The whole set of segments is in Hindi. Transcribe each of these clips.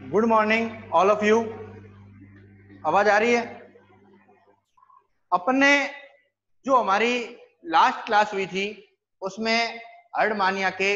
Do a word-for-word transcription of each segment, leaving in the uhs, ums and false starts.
Good morning all of you. आवाज आ रही है? अपन ने जो हमारी लास्ट क्लास हुई थी उसमें अर्डमानिया के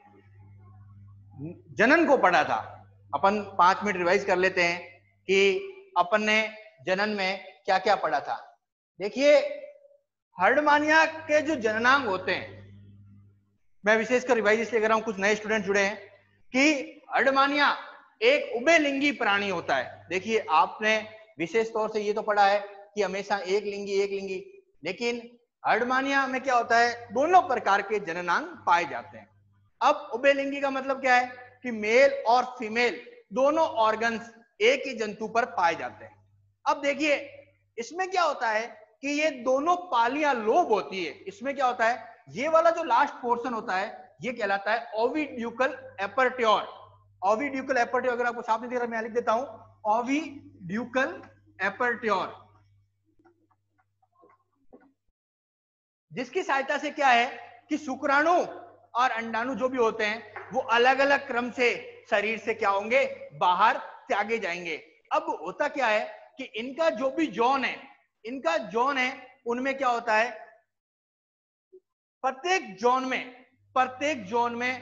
जनन को पढ़ा था। अपन पांच मिनट रिवाइज कर लेते हैं कि अपन ने जनन में क्या क्या पढ़ा था। देखिए, हर्डमानिया के जो जननांग होते हैं, मैं विशेषकर रिवाइज इसलिए कर रहा हूं, कुछ नए स्टूडेंट जुड़े हैं, कि हर्डमानिया एक उभयलिंगी प्राणी होता है। देखिए, आपने विशेष तौर से ये तो पढ़ा है कि हमेशा एक लिंगी एक लिंगी, लेकिन हर्डमानिया में क्या होता है, दोनों प्रकार के जननांग पाए जाते हैं। अब उभयलिंगी का मतलब क्या है कि मेल और फीमेल दोनों ऑर्गन्स एक ही जंतु पर पाए जाते हैं। अब देखिए, इसमें क्या होता है कि ये दोनों पालियां लोब होती है। इसमें क्या होता है, ये वाला जो लास्ट पोर्शन होता है ये कहलाता है ओविड्यूकल एपर्ट्योर। ओविड्यूकल एपर्ट्योर अगर आपको साफ नहीं दिख रहा, मैं लिख देता हूं, ओविड्यूकल एपर्ट्योर, जिसकी सहायता से क्या है कि शुक्राणु और अंडाणु जो भी होते हैं वो अलग अलग क्रम से शरीर से क्या होंगे, बाहर त्यागे जाएंगे। अब होता क्या है कि इनका जो भी जॉन है, इनका जॉन है, उनमें क्या होता है, प्रत्येक जोन में प्रत्येक जोन में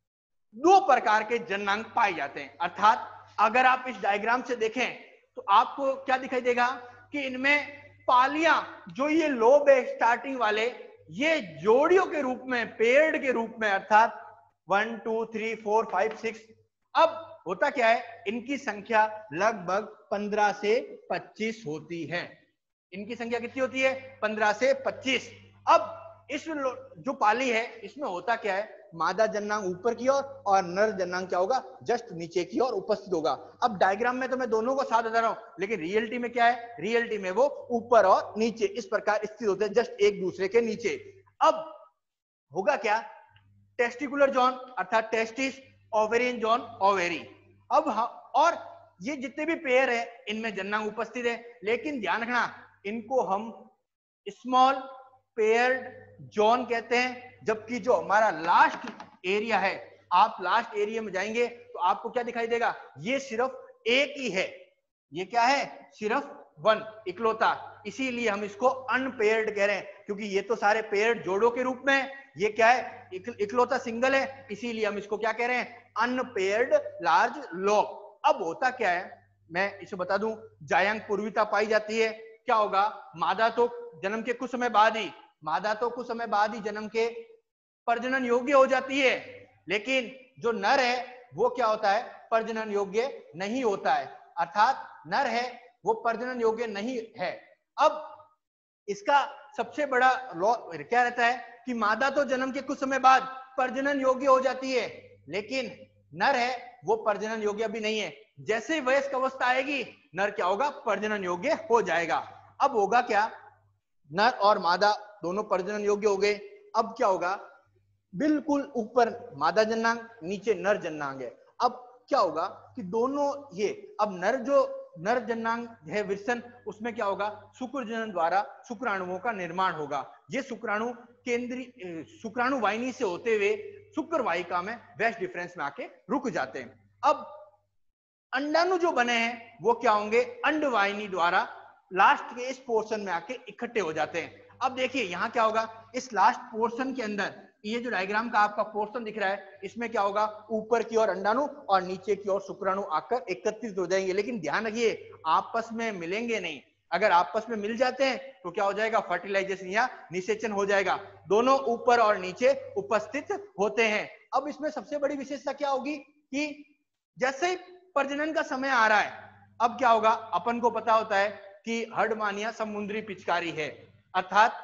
दो प्रकार के जननांग पाए जाते हैं। अर्थात अगर आप इस डायग्राम से देखें तो आपको क्या दिखाई देगा कि इनमें पालियां, जो ये लोब है स्टार्टिंग वाले, ये जोड़ियों के रूप में, पेड़ के रूप में, अर्थात one two three four five six. अब होता क्या है, इनकी संख्या लगभग पंद्रह से पच्चीस होती है। इनकी संख्या कितनी होती है, पंद्रह से पच्चीस। अब इस जो पाली है इसमें होता क्या है, मादा जननांग ऊपर की ओर और, और नर जननांग क्या होगा, जस्ट नीचे की ओर उपस्थित होगा। अब डायग्राम में तो मैं दोनों को साथ बता रहा हूं, लेकिन रियलिटी में क्या है, रियलिटी में वो ऊपर और नीचे इस प्रकार स्थित होते हैं, जस्ट एक दूसरे के नीचे। अब होगा क्या, टेस्टिकुलर जोन अर्थात टेस्टिस, ओवेरियन जोन ओवेरी। अब और ये जितने भी पेयर है इनमें जननांग उपस्थित है, लेकिन ध्यान रखना, इनको हम स्मॉल पेयर्ड जोन कहते हैं। जबकि जो हमारा लास्ट एरिया है, आप लास्ट एरिया में जाएंगे तो आपको क्या दिखाई देगा, ये सिर्फ एक ही है। ये क्या है, सिर्फ वन, इकलौता। इसीलिए हम इसको अनपेयर्ड कह रहे हैं, क्योंकि ये तो सारे पेयर्ड जोड़ों के रूप में, ये क्या है, इकलौता सिंगल है, इसीलिए हम इसको क्या कह रहे हैं, अनपेयर्ड लार्ज लोब। अब होता क्या है, मैं इसे बता दूं, जायंग पूर्विता पाई जाती है। क्या होगा, मादा तो जन्म के कुछ समय बाद ही मादा तो कुछ समय बाद ही जन्म के प्रजनन योग्य हो जाती है, लेकिन जो नर है वो क्या होता है, प्रजनन योग्य नहीं होता है। अर्थात नर है वो प्रजनन योग्य नहीं है। अब इसका सबसे बड़ा लॉ क्या रहता है कि मादा तो जन्म के कुछ समय बाद प्रजनन योग्य हो जाती है, लेकिन नर है वो प्रजनन योग्य भी नहीं है। जैसे ही वयस्क अवस्था आएगी, नर क्या होगा, प्रजनन योग्य हो जाएगा। अब होगा क्या, नर और मादा दोनों प्रजनन योग्य हो गए। अब क्या होगा, बिल्कुल ऊपर मादा जन्नांग, नीचे नर जन्नांग है। अब क्या होगा कि दोनों ये, अब नर जो नर जन्नांग है विरसन, उसमें क्या होगा, शुक्र जनन द्वारा शुक्राणुओं का निर्माण होगा। ये शुक्राणु केंद्रीय शुक्राणु वाहिनी से होते हुए शुक्र वाहिका में वेस्ट डिफरेंस में आके रुक जाते हैं। अब अंडाणु जो बने हैं वो क्या होंगे, अंड वाहिनी द्वारा लास्ट के इस पोर्शन में आके इकट्ठे हो जाते हैं। अब देखिए यहां क्या होगा, इस लास्ट पोर्शन के अंदर, ये जो डायग्राम का आपका पोर्शन दिख रहा है, इसमें क्या होगा, ऊपर की ओर अंडाणु और नीचे की ओर शुक्राणु आकर एकत्रित हो जाएंगे। लेकिन ध्यान रखिए, आपस में मिलेंगे नहीं। अगर आपस में मिल जाते हैं तो क्या हो जाएगा, फर्टिलाइजेशन या निषेचन हो जाएगा। दोनों ऊपर और नीचे उपस्थित होते हैं। अब इसमें सबसे बड़ी विशेषता क्या होगी कि जैसे प्रजनन का समय आ रहा है, अब क्या होगा, अपन को पता होता है कि हर्डमानिया समुद्री पिचकारी है। अर्थात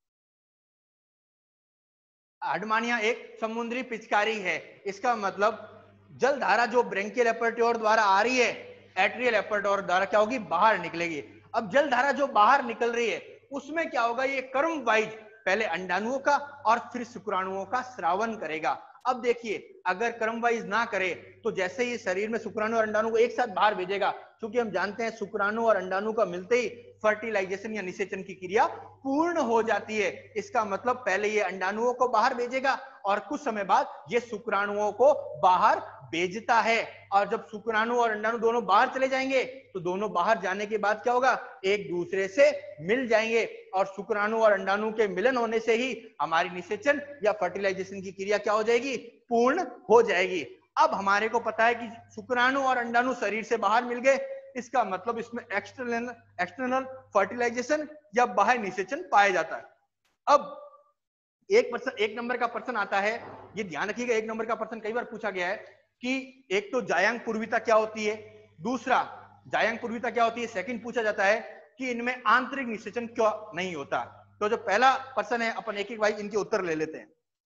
हर्डमानिया एक समुद्री पिचकारी है। इसका मतलब जलधारा जो ब्रेंकियल एपर्ट्योर द्वारा आ रही है, एट्रियल एपर्ट्योर द्वारा क्या होगी, बाहर निकलेगी। अब जलधारा जो बाहर निकल रही है उसमें क्या होगा, ये क्रम वाइज पहले अंडाणुओं का और फिर शुक्राणुओं का स्रावन करेगा। अब देखिए, अगर क्रम वाइज ना करे तो जैसे ही शरीर में शुक्राणु और अंडाणु को एक साथ बाहर भेजेगा, क्योंकि हम जानते हैं शुक्राणु और अंडाणु का मिलते ही फर्टिलाइजेशन या निषेचन की क्रिया पूर्ण हो जाती है। इसका मतलब पहले ये अंडाणुओं को बाहर भेजेगा और कुछ समय बाद ये शुक्राणुओं को बाहर भेजता है, और जब शुक्राणु और अंडाणु दोनों बाहर चले जाएंगे तो दोनों बाहर जाने के बाद क्या होगा, एक दूसरे से मिल जाएंगे, और शुक्राणु और अंडाणु के मिलन होने से ही हमारी निषेचन या फर्टिलाइजेशन की क्रिया क्या हो जाएगी, पूर्ण हो जाएगी। अब हमारे को पता है कि शुक्राणु और अंडाणु शरीर से बाहर मिल गए, इसका मतलब इसमें एक्सटर्नल एक्सटर्नल फर्टिलाइजेशन या बाह्य निषेचन पाया जाता है। अब एक पर्सन एक नंबर का प्रश्न आता है, ये ध्यान रखिएगा, एक नंबर का प्रश्न कई बार पूछा गया है कि एक तो जायांग पूर्विता क्या होती है, दूसरा जायांग पूर्विता क्या होती है, सेकंड पूछा जाता है कि इनमें आंतरिक निषेचन क्यों नहीं होता। तो जो पहला प्रश्न है अपन एक एक भाई इनके उत्तर ले लेते हैं।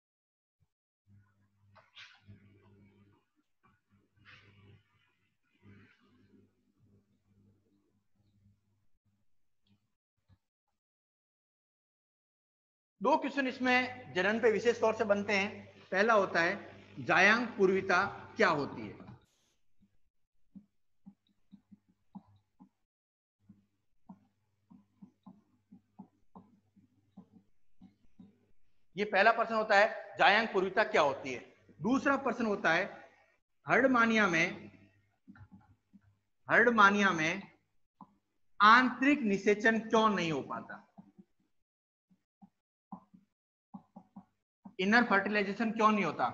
दो क्वेश्चन इसमें जनन पे विशेष तौर से बनते हैं। पहला होता है जायांग पूर्विता क्या होती है। ये पहला प्रश्न होता है जायांग पूर्विता क्या होती है। दूसरा प्रश्न होता है हर्डमानिया में हर्डमानिया में आंतरिक निषेचन क्यों नहीं हो पाता, इनर फर्टिलाइजेशन क्यों नहीं होता।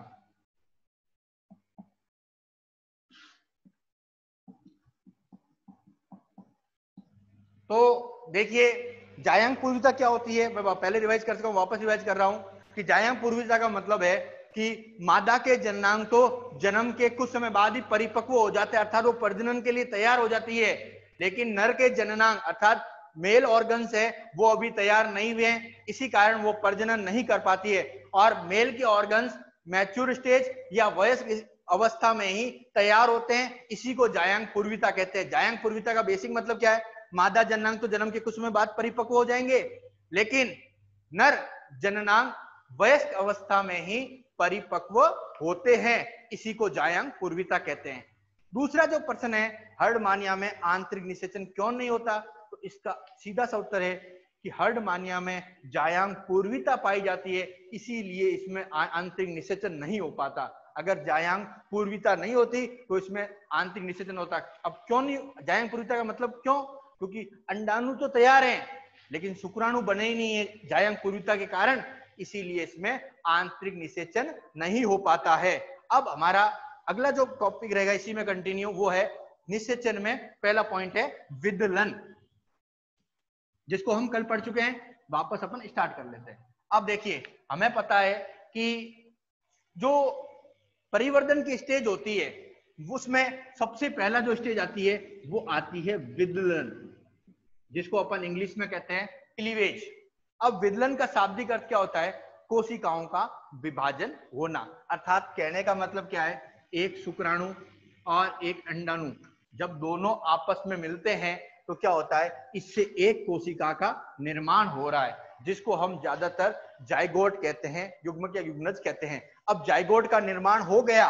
तो देखिए जायांग पूर्विता क्या होती है, मैं पहले रिवाइज कर चुका हूं, वापस रिवाइज कर रहा हूं कि जायांग पूर्विता का मतलब है कि मादा के जननांग तो जन्म के कुछ समय बाद ही परिपक्व हो जाते हैं, अर्थात वो प्रजनन के लिए तैयार हो जाती है, लेकिन नर के जननांग अर्थात मेल ऑर्गन्स है वो अभी तैयार नहीं हुए हैं, इसी कारण वो प्रजनन नहीं कर पाती है, और मेल के ऑर्गन्स मैच्योर स्टेज या वयस्क अवस्था में ही तैयार होते हैं, इसी को जायांग पूर्विता कहते हैं। जायांग पूर्विता का बेसिक मतलब क्या है, मादा जननांग तो जन्म के कुछ समय बाद परिपक्व हो जाएंगे, लेकिन नर जननांग वयस्क अवस्था में ही परिपक्व होते हैं, इसी को जायांग पूर्विता कहते हैं। दूसरा जो प्रश्न है हर्डमानिया में आंतरिक निषेचन क्यों नहीं होता, तो इसका सीधा सा उत्तर है कि हर्डमानिया में जायांग पूर्विता पाई जाती है, इसीलिए इसमें आंतरिक निषेचन नहीं हो पाता। अगर जायांग पूर्विता नहीं होती तो इसमें आंतरिक निषेचन होता। अब क्यों नहीं, जायांग पूर्विता का मतलब क्यों, क्योंकि अंडाणु तो तैयार हैं लेकिन शुक्राणु बने ही नहीं है जायांग पूर्विता के कारण, इसीलिए इसमें आंतरिक निषेचन नहीं हो पाता है। अब हमारा अगला जो टॉपिक रहेगा इसी में कंटिन्यू, वो है निषेचन में पहला पॉइंट है विदलन, जिसको हम कल पढ़ चुके हैं, वापस अपन स्टार्ट कर लेते हैं। अब देखिए हमें पता है कि जो परिवर्तन की स्टेज होती है उसमें सबसे पहला जो स्टेज आती है वो आती है विदलन, जिसको अपन इंग्लिश में कहते हैं क्लीवेज। अब विदलन का शाब्दिक अर्थ क्या होता है, कोशिकाओं का विभाजन होना, अर्थात कहने का मतलब क्या है, एक शुक्राणु और एक अंडाणु जब दोनों आपस में मिलते हैं तो क्या होता है, इससे एक कोशिका का निर्माण हो रहा है, जिसको हम ज्यादातर जाइगोट कहते हैं, युग्मक या युग्मनज कहते हैं। अब जाइगोट का निर्माण हो गया,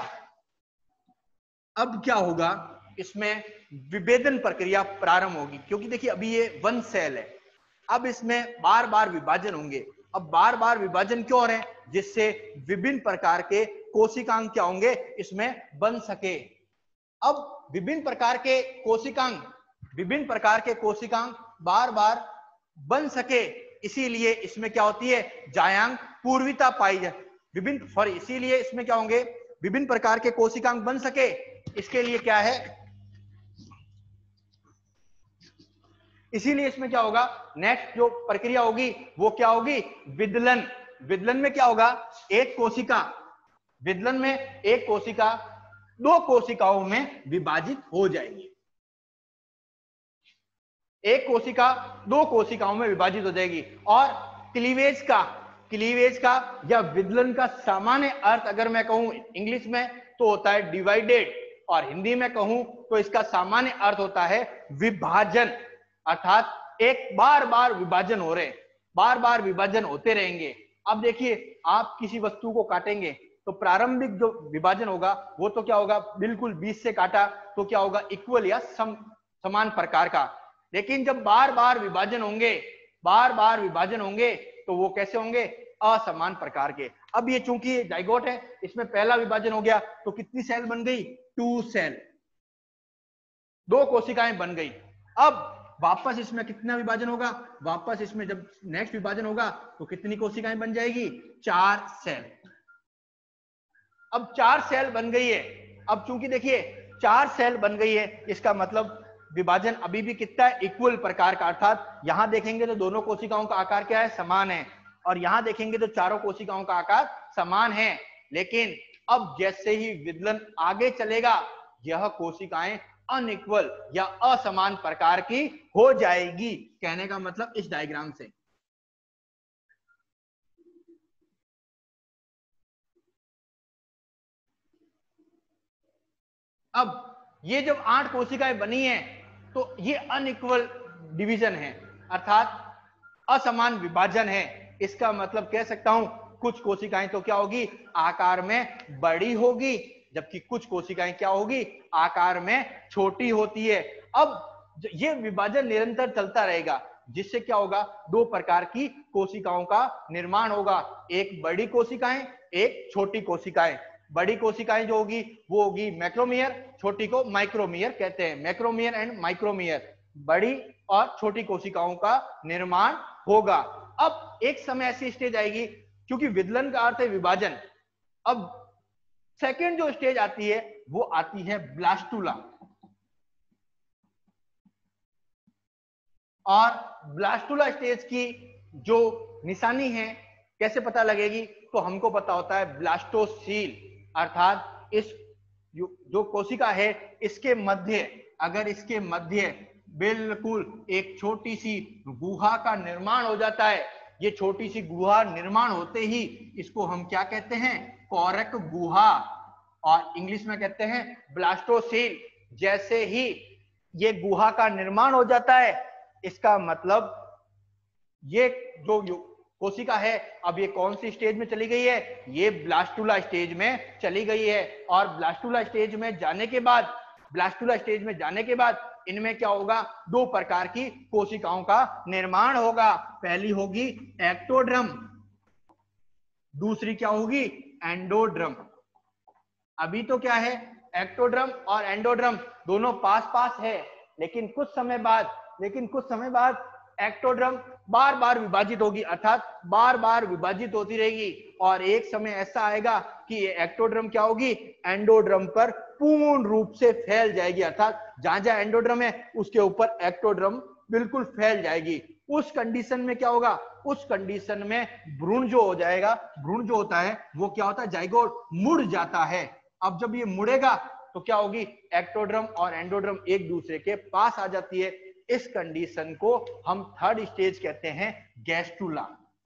अब क्या होगा, इसमें विभेदन प्रक्रिया प्रारंभ होगी, क्योंकि देखिए अभी ये वन सेल है, अब इसमें बार बार विभाजन होंगे। अब बार बार विभाजन क्यों हो रहे हैं, जिससे विभिन्न प्रकार के कोशिकांग क्या होंगे इसमें बन सके। अब विभिन्न प्रकार के कोशिकांग विभिन्न प्रकार के कोशिकांग बार बार बन सके, इसीलिए इसमें क्या होती है, जायांग पूर्विता पाई जाए। विभिन्न सॉरी इसीलिए इसमें क्या होंगे, विभिन्न प्रकार के कोशिकांग बन सके, इसके लिए क्या है, इसीलिए इसमें क्या होगा, नेक्स्ट जो प्रक्रिया होगी वो क्या होगी, विदलन। विदलन में क्या होगा, एक कोशिका विदलन में एक कोशिका दो कोशिकाओं में विभाजित हो जाएगी, एक कोशिका दो कोशिकाओं में विभाजित हो जाएगी। और क्लीवेज का क्लीवेज का या विदलन का सामान्य अर्थ अगर मैं कहूं इंग्लिश में तो होता है डिवाइडेड, और हिंदी में कहूं तो इसका सामान्य अर्थ होता है विभाजन, अर्थात एक बार बार विभाजन हो रहे बार बार विभाजन होते रहेंगे। अब देखिए आप किसी वस्तु को काटेंगे तो प्रारंभिक जो विभाजन होगा वो तो क्या होगा, बिल्कुल बीच से काटा तो क्या होगा, इक्वल या सम, समान प्रकार का। लेकिन जब बार बार विभाजन होंगे बार बार विभाजन होंगे तो वो कैसे होंगे, असमान प्रकार के। अब ये चूंकि जाइगोट है, इसमें पहला विभाजन हो गया तो कितनी सेल बन गई? टू सेल, दो कोशिकाएं बन गई। अब वापस इसमें कितना विभाजन होगा? वापस इसमें जब नेक्स्ट विभाजन होगा तो कितनी कोशिकाएं बन जाएगी? चार सेल। अब चार सेल बन गई है। अब चूंकि देखिए चार सेल बन गई है, इसका मतलब विभाजन अभी भी कितना है? इक्वल प्रकार का। अर्थात यहां देखेंगे तो दोनों कोशिकाओं का आकार क्या है? समान है। और यहां देखेंगे तो चारों कोशिकाओं का आकार समान है। लेकिन अब जैसे ही विदलन आगे चलेगा, यह कोशिकाएं अनइक्वल या असमान प्रकार की हो जाएगी। कहने का मतलब इस डायग्राम से अब ये जब आठ कोशिकाएं बनी हैं तो ये अनइक्वल डिवीजन है, अर्थात असमान विभाजन है। इसका मतलब कह सकता हूं कुछ कोशिकाएं तो क्या होगी? आकार में बड़ी होगी, जबकि कुछ कोशिकाएं क्या होगी? आकार में छोटी होती है। अब ये विभाजन निरंतर चलता रहेगा, जिससे क्या होगा? दो प्रकार की कोशिकाओं का निर्माण होगा, एक बड़ी कोशिकाएं, एक छोटी कोशिकाएं। बड़ी कोशिकाएं जो होगी वो होगी मैक्रोमियर, छोटी को माइक्रोमियर कहते हैं। मैक्रोमियर एंड माइक्रोमियर, बड़ी और छोटी कोशिकाओं का निर्माण होगा। अब एक समय ऐसी स्टेज आएगी, क्योंकि विदलन का अर्थ है विभाजन। अब सेकेंड जो स्टेज आती है वो आती है ब्लास्टुला। और ब्लास्टुला स्टेज की जो निशानी है कैसे पता लगेगी? तो हमको पता होता है ब्लास्टोसील, अर्थात इस जो कोशिका है इसके मध्य, अगर इसके मध्य बिल्कुल एक छोटी सी गुहा का निर्माण हो जाता है, ये छोटी सी गुहा निर्माण होते ही इसको हम क्या कहते हैं? कोरक गुहा, और इंग्लिश में कहते हैं ब्लास्टोसील। जैसे ही ये गुहा का निर्माण हो जाता है, इसका मतलब ये जो कोशिका है अब ये कौन सी स्टेज में चली गई है? ये ब्लास्टुला स्टेज में चली गई है। और ब्लास्टुला स्टेज में जाने के बाद ब्लास्टुला स्टेज में जाने के बाद इनमें क्या होगा? दो प्रकार की कोशिकाओं का निर्माण होगा। पहली होगी एक्टोड्रम, दूसरी क्या होगी? एंडोड्रम। अभी तो क्या है? एक्टोड्रम और एंडोड्रम दोनों पास पास है, लेकिन कुछ समय बाद लेकिन कुछ समय बाद एक्टोड्रम बार बार विभाजित होगी, अर्थात बार बार विभाजित होती रहेगी। और एक समय ऐसा आएगा कि ये एक्टोड्रम क्या होगी? एंडोड्रम पर पूर्ण रूप से फैल जाएगी, अर्थात जहां जहां एंडोड्रम है उसके ऊपर एक्टोड्रम बिल्कुल फैल जाएगी। उस कंडीशन में क्या होगा? उस कंडीशन में भ्रूण जो हो जाएगा, भ्रूण जो होता है वो क्या होता है? जाइगोट मुड़ जाता है। अब जब ये मुड़ेगा तो क्या होगी? एक्टोड्रम और एंडोड्रम एक दूसरे के पास आ जाती है। इस कंडीशन को हम थर्ड स्टेज कहते हैं गैस्टुला।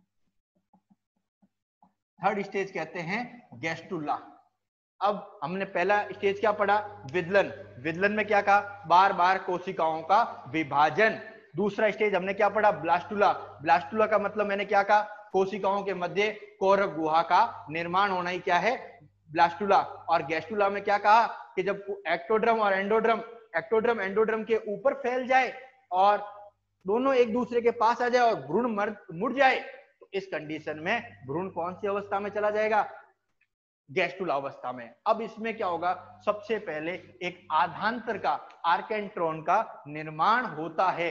थर्ड स्टेज कहते हैं गैस्टुला। अब हमने पहला स्टेज क्या पढ़ा? विदलन। विदलन में क्या कहा? बार बार कोशिकाओं का विभाजन। दूसरा स्टेज हमने क्या पढ़ा? ब्लास्टुला। ब्लास्टुला का मतलब मैंने क्या कहा? कोशिकाओं के मध्य कोरक गुहा का निर्माण होना ही क्या है? ब्लास्टुला। और गैस्टुला में क्या कहा? कि जब एक्टोड्रम और एंडोड्रम एक्टोड्रम एंडोड्रम के ऊपर फैल जाए और दोनों एक दूसरे के पास आ जाए और भ्रूण मुड़ जाए, तो इस कंडीशन में भ्रूण कौन सी अवस्था में चला जाएगा? गैस्टुला अवस्था में। अब इसमें क्या होगा? सबसे पहले एक आधांतर का, आर्केंट्रॉन का निर्माण होता है।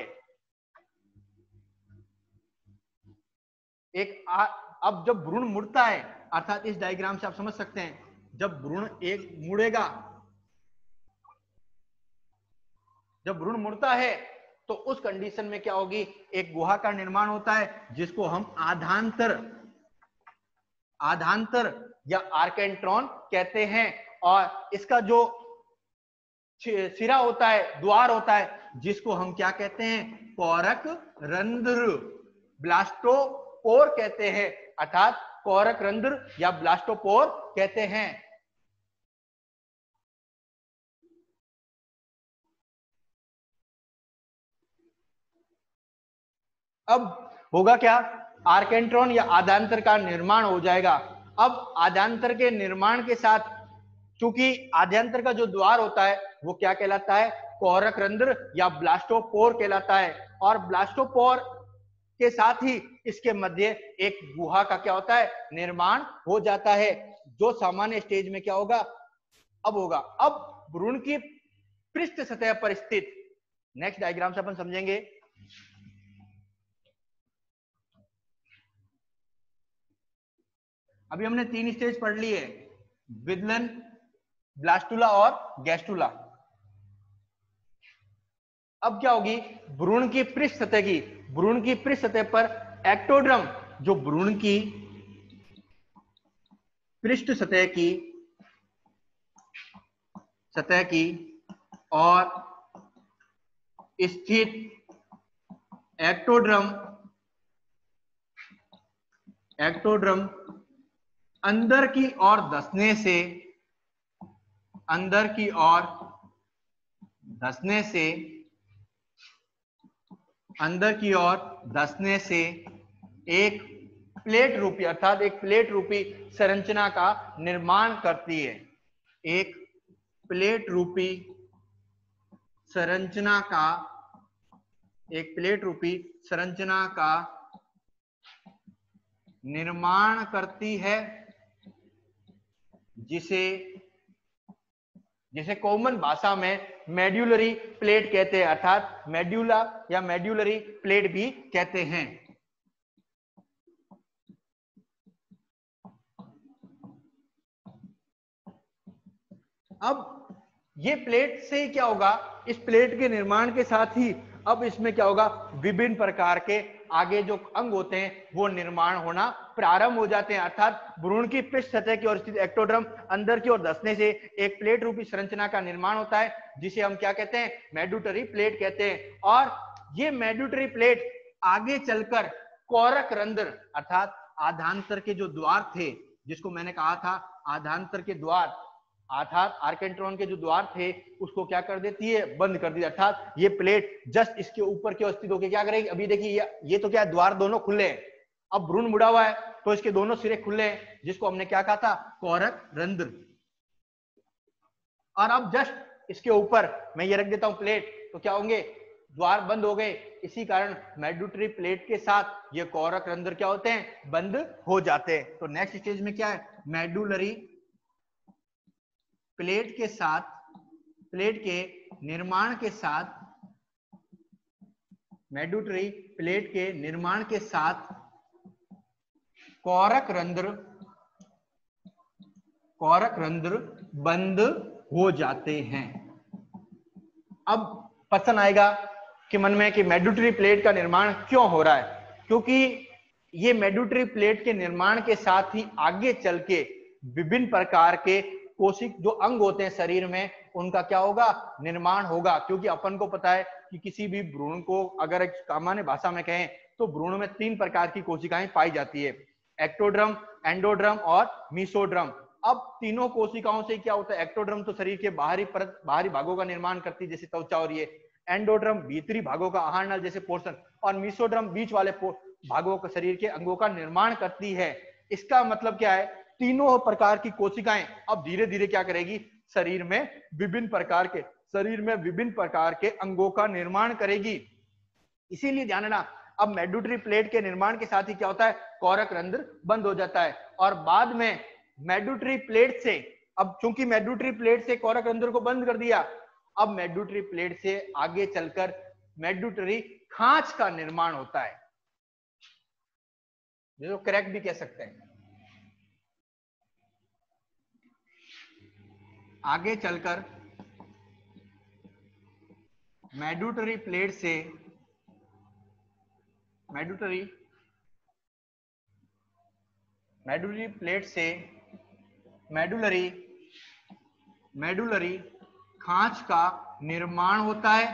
एक आ, अब जब भ्रूण मुड़ता है, अर्थात इस डायग्राम से आप समझ सकते हैं, जब भ्रूण एक मुड़ेगा, जब भ्रूण मुड़ता है तो उस कंडीशन में क्या होगी? एक गुहा का निर्माण होता है जिसको हम आधांतर आधांतर या आर्केंट्रॉन कहते हैं। और इसका जो सिरा होता है, द्वार होता है, जिसको हम क्या कहते हैं? कोरक रंध्र, ब्लास्टोपोर कहते हैं, अर्थात कोरक रंध्र या ब्लास्टोपोर कहते हैं। अब होगा क्या? आर्केंट्रॉन या आधांतर का निर्माण हो जाएगा। अब आधांतर के निर्माण के साथ, क्योंकि आधांतर का जो द्वार होता है वो क्या कहलाता है? कोरक रंध्र या ब्लास्टोपोर कहलाता है। और ब्लास्टोपोर के साथ ही इसके मध्य एक गुहा का क्या होता है, निर्माण हो जाता है, जो सामान्य स्टेज में क्या होगा, अब होगा। अब भ्रूण की पृष्ठ सतह पर स्थित, नेक्स्ट डायग्राम से अपन समझेंगे। अभी हमने तीन स्टेज पढ़ ली है, विदलन, ब्लास्टुला और गैस्टुला। अब क्या होगी, भ्रूण की पृष्ठ सतह की, भ्रूण की पृष्ठ सतह पर एक्टोड्रम, जो भ्रूण की पृष्ठ सतह की सतह की और स्थित एक्टोड्रम एक्टोड्रम अंदर की ओर धंसने से अंदर की ओर धंसने से अंदर की ओर धंसने से एक प्लेट रूपी अर्थात एक प्लेट रूपी संरचना का निर्माण करती है। एक प्लेट रूपी संरचना का एक प्लेट रूपी संरचना का निर्माण करती है, जिसे जिसे कॉमन भाषा में मेड्यूलरी प्लेट कहते हैं, अर्थात मेड्यूला या मेड्यूलरी प्लेट भी कहते हैं। अब ये प्लेट से क्या होगा, इस प्लेट के निर्माण के साथ ही अब इसमें क्या होगा, विभिन्न प्रकार के आगे जो अंग होते हैं वो निर्माण होना प्रारंभ हो जाते हैं। अर्थात भ्रूण की पृष्ठ सतह की ओर स्थित एक्टोड्रम अंदर की ओर धंसने से एक प्लेट रूपी संरचना का निर्माण होता है, जिसे हम क्या कहते हैं, मेड्यूटरी प्लेट कहते हैं। और ये मेड्यूटरी प्लेट आगे चलकर कोरक रंध्र अर्थात आधांतर के जो द्वार थे, जिसको मैंने कहा था आधांतर के द्वार, अर्थात आर्केंट्रॉन के जो द्वार थे उसको क्या कर देती है, बंद कर दी। अर्थात ये प्लेट जस्ट इसके ऊपर की स्थित होकर क्या करेगी, अभी देखिए ये, ये तो क्या द्वार दोनों खुले हैं, अब भ्रूण मुड़ा हुआ है तो इसके दोनों सिरे खुले हैं, जिसको हमने क्या कहा था, कोरक रंध्र। और अब जस्ट इसके ऊपर मैं ये रख देता हूं प्लेट, तो क्या होंगे, द्वार बंद हो गए। इसी कारण मेड्यूटरी प्लेट के साथ ये कोरक रंध्र क्या होते हैं, बंद हो जाते हैं। तो नेक्स्ट स्टेज में क्या है, मेडुलरी प्लेट के साथ प्लेट के निर्माण के साथ मेडुटरी प्लेट के निर्माण के साथ कोरक रंध्र कोरक रंध्र बंद हो जाते हैं। अब प्रश्न आएगा कि मन में कि मेडुटरी प्लेट का निर्माण क्यों हो रहा है, क्योंकि ये मेडुटरी प्लेट के निर्माण के साथ ही आगे चल के विभिन्न प्रकार के कोशिक जो अंग होते हैं शरीर में, उनका क्या होगा, निर्माण होगा। क्योंकि अपन को पता है कि किसी भी भ्रूण को अगर एक सामान्य भाषा में कहें तो भ्रूण में तीन प्रकार की कोशिकाएं पाई जाती है, एक्टोड्रम, एंडोड्रम और मीसोड्रम। अब तीनों कोशिकाओं से क्या होता है, एक्टोड्रम तो शरीर के बाहरी परत बाहरी भागों का निर्माण करती है जैसे त्वचा और ये, एंडोड्रम भीतरी भागों का आहार नल जैसे पोर्शन, और मीसोड्रम बीच वाले भागों का शरीर के अंगों का निर्माण करती है। इसका मतलब क्या है, तीनों प्रकार की कोशिकाएं अब धीरे धीरे क्या करेगी, शरीर में विभिन्न प्रकार के शरीर में विभिन्न प्रकार के अंगों का निर्माण करेगी। इसीलिए ध्यान रखना, अब मेडुटरी प्लेट के निर्माण के साथ ही क्या होता है, कोरक रंध्र बंद हो जाता है। और बाद में मेडुटरी प्लेट से, अब चूंकि मेडुटरी प्लेट से कोरक रंध्र को बंद कर दिया, अब मेडुटरी प्लेट से आगे चलकर मेडुटरी खांच का निर्माण होता है, जिसको क्रैक भी कह सकते हैं। आगे चलकर मेडुटरी प्लेट से मेडुटरी मेडुलरी प्लेट से मेडुलरी मेडुलरी खांच का निर्माण होता है,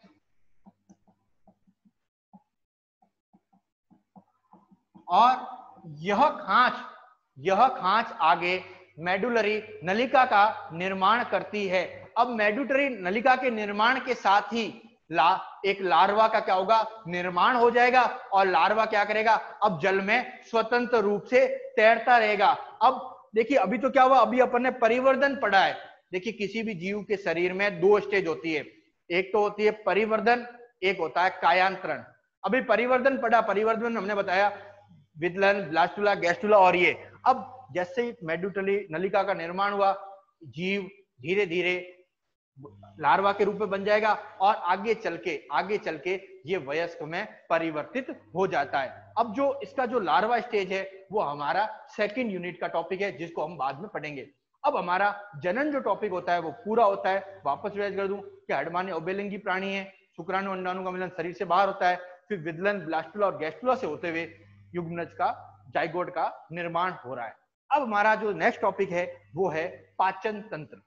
और यह खांच यह खांच आगे मेडुलरी नलिका का निर्माण करती है। अब मेडुटरी नलिका के निर्माण के साथ ही ला एक लार्वा का क्या होगा, निर्माण हो जाएगा, और लार्वा क्या करेगा, अब जल में स्वतंत्र रूप से तैरता रहेगा। अब देखिए अभी तो क्या हुआ, अभी अपन ने परिवर्धन पढ़ा है। देखिए किसी भी जीव के शरीर में दो स्टेज होती है, एक तो होती है परिवर्धन, एक होता है कायांतरण। अभी परिवर्धन पढ़ा, परिवर्धन हमने बताया विदलन, ब्लास्टुला, गैस्टुला और ये। अब जैसे ही मेडुटली नलिका का निर्माण हुआ, जीव धीरे धीरे लार्वा के रूप में बन जाएगा और आगे चल के आगे चल के ये वयस्क में परिवर्तित हो जाता है। अब जो इसका जो लार्वा स्टेज है वो हमारा सेकंड यूनिट का टॉपिक है, जिसको हम बाद में पढ़ेंगे। अब हमारा जनन जो टॉपिक होता है वो पूरा होता है। वापस रिवाइज कर दूं कि हडमान्य उभयलिंगी प्राणी है, शुक्राणु अंडाणु का मिलन शरीर से बाहर होता है, फिर विदलन, ब्लास्टुला और गैस्टुला से होते हुए युग्मनज का, जाइगोट का निर्माण हो रहा है। अब हमारा जो नेक्स्ट टॉपिक है वो है पाचन तंत्र,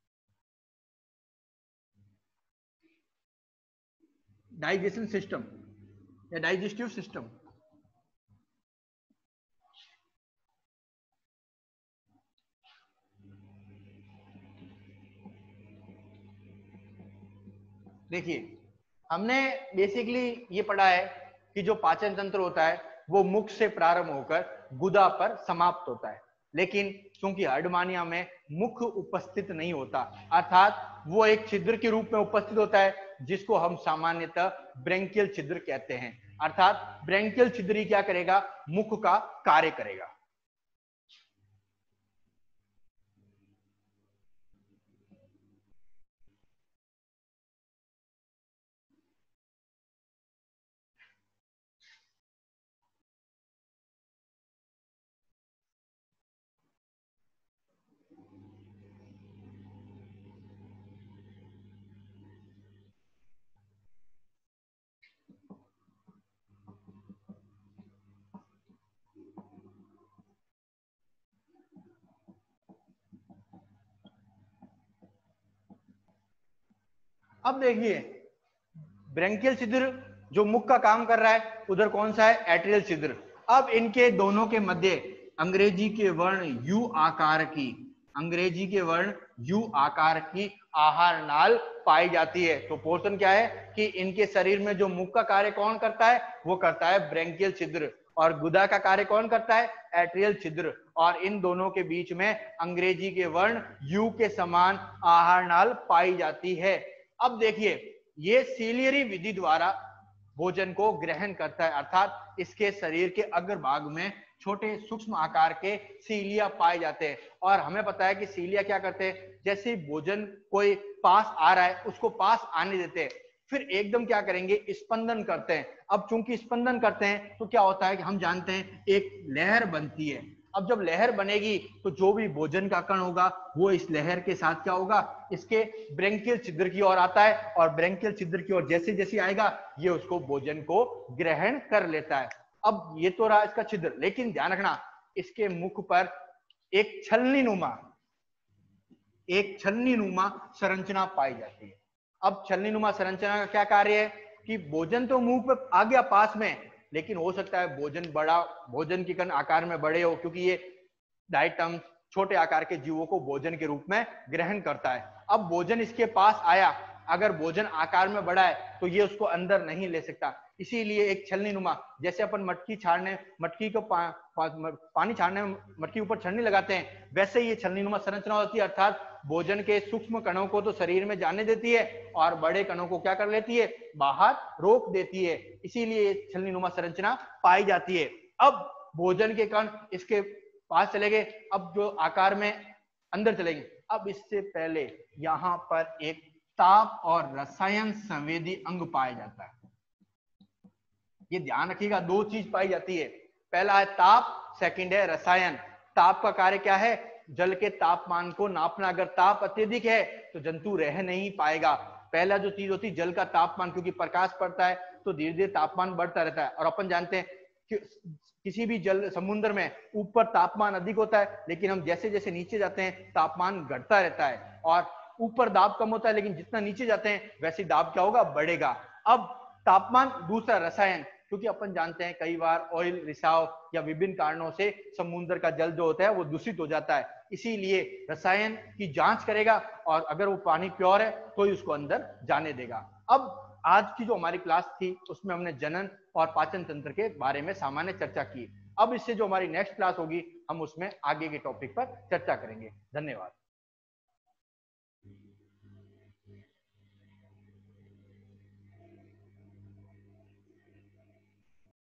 डाइजेशन सिस्टम या डाइजेस्टिव सिस्टम। देखिए हमने बेसिकली ये पढ़ा है कि जो पाचन तंत्र होता है वो मुख से प्रारंभ होकर गुदा पर समाप्त होता है, लेकिन क्योंकि हर्डमानिया में मुख उपस्थित नहीं होता, अर्थात वो एक छिद्र के रूप में उपस्थित होता है जिसको हम सामान्यतः ब्रेंकियल छिद्र कहते हैं। अर्थात ब्रेंकियल छिद्र ही क्या करेगा, मुख का कार्य करेगा। अब देखिए ब्रेंकियल छिद्र जो मुख का काम कर रहा है, उधर कौन सा है, एट्रियल छिद्र। अब इनके दोनों के मध्य अंग्रेजी के वर्ण यू आकार की अंग्रेजी के वर्ण यू आकार की आहार नाल पाई जाती है। तो पोर्शन क्या है कि इनके शरीर में जो मुख का कार्य कौन करता है, वो करता है ब्रेंकियल छिद्र, और गुदा का कार्य कौन करता है, एट्रियल छिद्र। और इन दोनों के बीच में अंग्रेजी के वर्ण यू के समान आहार नाल पाई जाती है। अब देखिए ये सीलियरी विधि द्वारा भोजन को ग्रहण करता है, अर्थात इसके शरीर के अग्रभाग में छोटे सूक्ष्म आकार के सीलिया पाए जाते हैं। और हमें पता है कि सीलिया क्या करते हैं, जैसे भोजन कोई पास आ रहा है उसको पास आने देते हैं, फिर एकदम क्या करेंगे, स्पंदन करते हैं। अब चूंकि स्पंदन करते हैं तो क्या होता है कि हम जानते हैं एक लहर बनती है। अब जब लहर बनेगी तो जो भी भोजन का कण होगा वो इस लहर के साथ क्या होगा, इसके ब्रेंकियल छिद्र की ओर आता है, और ब्रेंकियल छिद्र की ओर जैसे जैसे आएगा ये उसको भोजन को ग्रहण कर लेता है। अब ये तो रहा इसका छिद्र, लेकिन ध्यान रखना इसके मुख पर एक छलनी नुमा एक छलनी नुमा संरचना पाई जाती है। अब छलनी नुमा संरचना का क्या कार्य है कि भोजन तो मुंह पे आ गया पास में, लेकिन हो सकता है भोजन बड़ा भोजन की कण आकार में बड़े हो, क्योंकि ये डाइटम छोटे आकार के जीवों को भोजन के रूप में ग्रहण करता है। अब भोजन इसके पास आया, अगर भोजन आकार में बड़ा है तो ये उसको अंदर नहीं ले सकता, इसीलिए एक छलनी नुमा, जैसे अपन मटकी छाड़ने मटकी को पा, पा, पानी छाड़ने में मटकी ऊपर छलनी लगाते हैं, वैसे ये छलनी नुमा संरचना होती है। अर्थात भोजन के सूक्ष्म कणों को तो शरीर में जाने देती है और बड़े कणों को क्या कर लेती है, बाहर रोक देती है, इसीलिए छलनी नुमा संरचना पाई जाती है। अब भोजन के कण इसके पास चले गए, अब जो आकार में अंदर चलेंगे। अब इससे पहले यहां पर एक ताप और रसायन संवेदी अंग पाया जाता है। ये ध्यान रखिएगा, दो चीज पाई जाती है, पहला है ताप, सेकंड है रसायन। ताप का कार्य क्या है, जल के तापमान को नापना। अगर ताप अत्यधिक है तो जंतु रह नहीं पाएगा। पहला जो चीज होती है जल का तापमान, क्योंकि प्रकाश पड़ता है तो धीरे धीरे तापमान बढ़ता रहता है। और अपन जानते हैं कि किसी भी जल समुद्र में ऊपर तापमान अधिक होता है, लेकिन हम जैसे जैसे नीचे जाते हैं तापमान घटता रहता है, और ऊपर दाब कम होता है, लेकिन जितना नीचे जाते हैं वैसे दाब क्या होगा, बढ़ेगा। अब तापमान, दूसरा रसायन, क्योंकि अपन जानते हैं कई बार ऑयल रिसाव या विभिन्न कारणों से समुद्र का जल जो होता है वो दूषित हो जाता है, इसीलिए रसायन की जांच करेगा, और अगर वो पानी प्योर है तो ही उसको अंदर जाने देगा। अब आज की जो हमारी क्लास थी उसमें हमने जनन और पाचन तंत्र के बारे में सामान्य चर्चा की। अब इससे जो हमारी नेक्स्ट क्लास होगी हम उसमें आगे के टॉपिक पर चर्चा करेंगे। धन्यवाद।